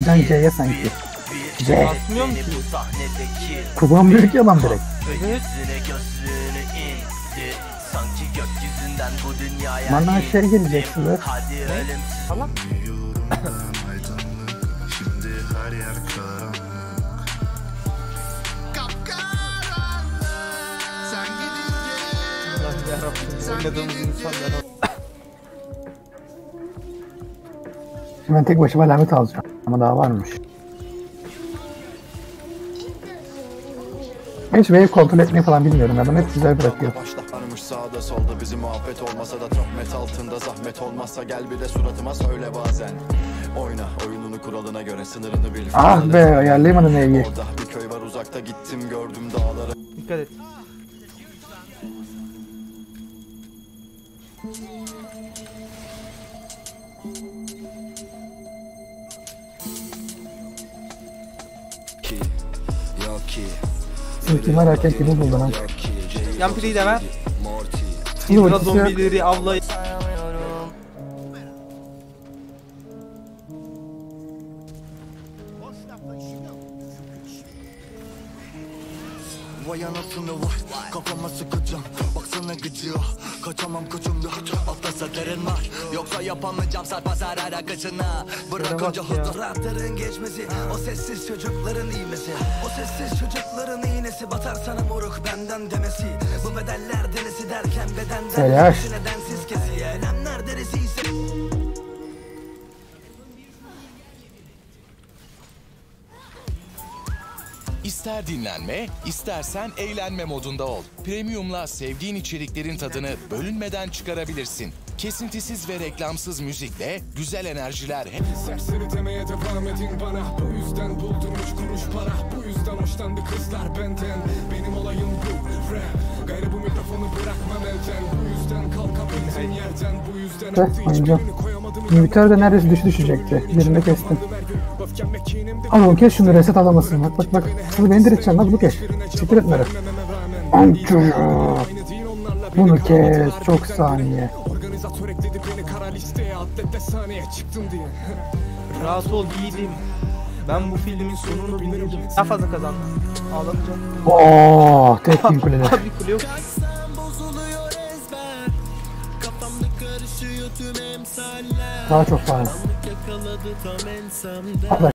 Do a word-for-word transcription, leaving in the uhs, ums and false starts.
basacaksın C'ye sanki. C. Basmıyorum ki. Kulağım büyük ya lan direkt. Evet. Bana şey gelecek size. Tamam. Allah yarabbim. Oynadığımız insanlar. Şimdi ben tek başıma alamet alacağım. Ama daha varmış. Hiç wave kontrol etmeyi falan bilmiyorum. Adam hep güzel bırakıyor. Sağda solda bizim muhabbet olmasa da zahmet altında zahmet olmazsa gel bir de suratıma söyle bazen. Oyna oyununu kuralına göre sınırını bil. Ah be ayarlayamadım neyi. Orada bir köy var uzakta gittim gördüm dağları. Dikkat et. Ki yok ki. İlkim ararken kimi buldun ha? Yan pireyi de ver. İyi Hidra ultisi. zombileri avlayın. Vay anasını var, kafama sıkacağım. Baksana gıcığa, kaçamam kaçımda. Atlasa derin var, yoksa yapamayacağım sarpa zarara kaçına. Bırakınca hızlı geçmesi, o sessiz çocukların iğmesi. O sessiz çocukların iğnesi, batar sana moruk benden demesi. Bu bedeller delisi derken bedenden nedensiz kesi. Elemler derisi ise İster dinlenme, istersen eğlenme modunda ol. Premium'la sevdiğin içeriklerin tadını bölünmeden çıkarabilirsin. Kesintisiz ve reklamsız müzikle güzel enerjiler hep... Serseri demeye devam edin bana. Bu yüzden buldum üç kuruş para. Bu yüzden hoşlandı kızlar benden. Benim olayım bu rap. Gayrı bu mikrofonu bırakmam elden. Bu yüzden kalkabildim yerden. Bu yüzden Heh, oynayacağım. Limitör de neredeyse düş düşecekti. Birini kestim. Ama kes şunu reset alamasın. Bak bak bak. Şunu beni diriteceksin lan bunu kes. Siktir etme. Amcık. Bunu kes. Çok saniye. Organizatör ekledi beni kara listeye. Atletle sahneye çıktım diye. Rahat ol yiğidim. Ben bu filmin sonunu bilirim. Daha fazla kazandım. Ağlamayacağım. Ooo tek kim kulede. Abi kule yok. Daha çok fazla.